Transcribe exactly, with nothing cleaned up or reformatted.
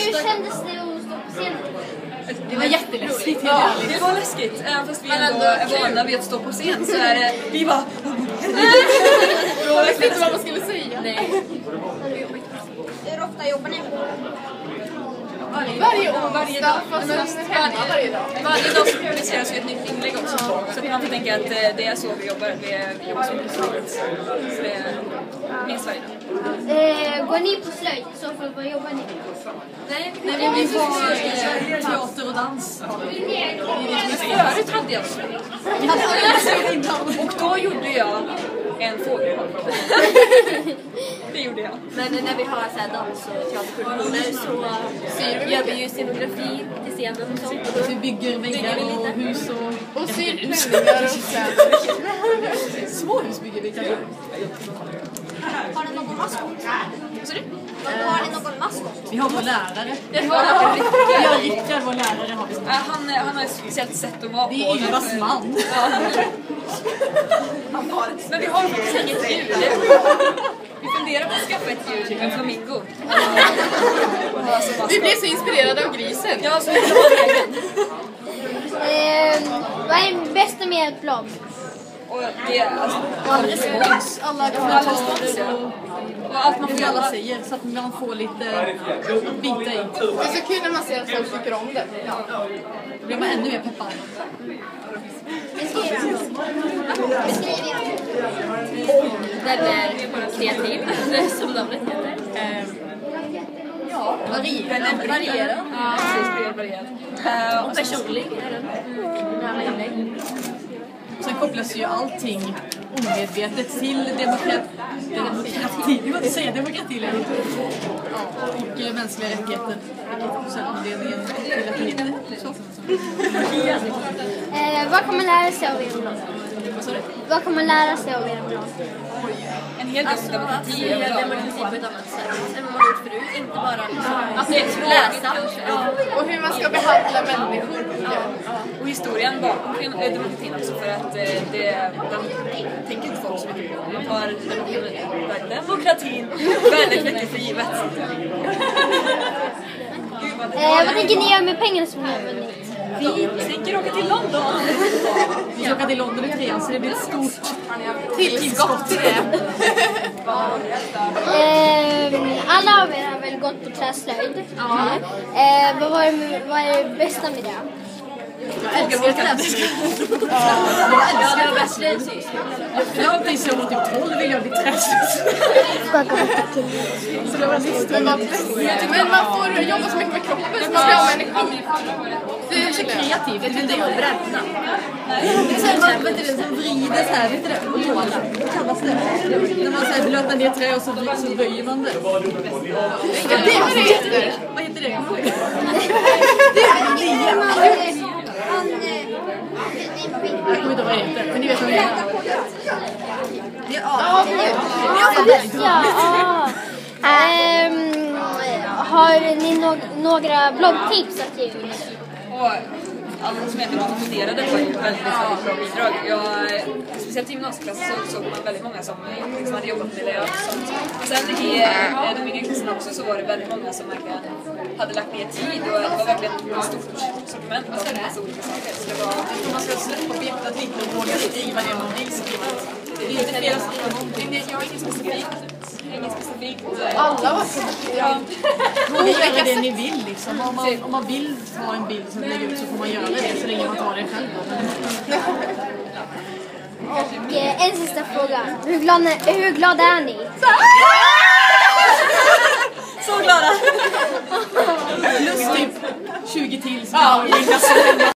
kändes det att stå på scenen? Det var jätteläskigt. Ja, det var läskigt. Även fast vi ändå är vana vid att stå på scen så är det... Vi bara... Jag visste inte vad man skulle säga. Nej. Hur ofta jobbar ni med det? Varje, varje år, varje dag. fast mest hemma varje dag. Varje dag så publiceras ju ett nytt inlägg också. Så man får tänka att det är så vi jobbar. Vi jobbar så mycket slöjd. Så det är minst varje dag. Eh, går ni på slöjd? I så fall, vad jobbar ni med? Nej, Nej, men vi får teater och dans. förut hade jag slöjd. Vi hade alla slöjd innan. Och då gjorde jag en fågel. Det gjorde jag. Men när vi har så här dans och teaterproduktioner så gör vi ju scenografi till scenen och sånt. Och Vi bygger väggar och hus och... Och syrklänningar och så. Småhus bygger vi kanske. Har ni någon maskot? Så det? Har ni någon maskot? Vi har vår lärare. Det var det. Vi har Rickard, vår lärare. Har vi som. Äh, han, han har ett speciellt sätt att vara på. Det är Ylvas man. Ja. Men vi har faktiskt inget djur. Vi funderar på att skaffa ett djur, en flamingo. Vi blev så inspirerade av grisen. Ja, så vi vill ha en egen. Eh, vad är det bästa med ett blogg? Och det är alltså... All respons, alla Alla kommentarer och Och allt man får det alla göra. säger så att man får lite bita i. Det är så kul när man ser att folk tycker om det. Då blir man ännu mer peppad. Beskriv Beskriv väldigt kreativ, som namnet heter. Eh, ja, varierar. Varierar. Ja, precis. Det är varierat. Uh, Och personlig är den. Med alla inlägg. Sen kopplas ju allting omedvetet till demokrati. Demokrati, det var inte säga demokrati längre. Ja, och eh, mänskliga rättigheter. Vilket också är anledningen till att det heter så. eh, Vad kan man lära sig av er blogg? Vad kan man lära sig av er blogg? en hel del Alltså att demokrati se överlag. demokrati på ett annat sätt än vad man gjort förut. Inte bara liksom, alltså läsa. Och hur man ska behandla människor. Och historien bakom eh, demokratin också, för att eh, det, den tänker inte folk så mycket på. Man tar demokratin, demokratin väldigt mycket för givet. Gud, vad det- Eh, vad tänker ni göra med pengarna som ni har vunnit? Vi tänker åka till London. Vi ska åka till London i trean så det blir ett stort Tillskott till det. Eh, alla av er har väl gått på träslöjd? Ja. Eh, vad, var det, vad är det bästa med det? Jag älskar träslöjd. Jag älskar träslöjd. Jag blir så typ tolv vill jag bli träslöjd. Så det var listan. Men man får jobba så mycket med kroppen så man blir av med energi. Det är så kreativt. Det är det att bränna. Det är så här, man vet du det, som vrider så här, vet du det, och målar. Vad kallas det? När man så här blötar ner trä och så, så böjer man det. Det är vad det heter. Vad heter det? Det är lia. Han... Jag kommer inte ihåg vad det heter, men ni vet vad det heter. Det är Ja, Ja, ja. Ehm, har ni no- några bloggtips att ge ut? Och alla som egentligen funderade var ju väldigt, väldigt bra bidrag. Jag, speciellt i gymnasieklassen så såg man väldigt många som liksom hade jobbat med det och sånt. Och sen i eh, de yngre klasserna också så var det väldigt många som verkligen hade lagt ner tid och det var verkligen ett stort sortiment av massa olika saker. Så det var... om man ska släppa objektet lite och våga skriva det man vill skriva. Det är inte fel att skriva någonting. Jag har inget specifikt. Inget specifikt. alla var så duktiga. Ni gör det ni vill liksom. Om man, om man vill ta en bild som lägger ut så får man göra det så länge man tar det själv. Och eh, en sista fråga. Hur glada, hur glada är ni? Så glada! Plus typ tjugo till som ja.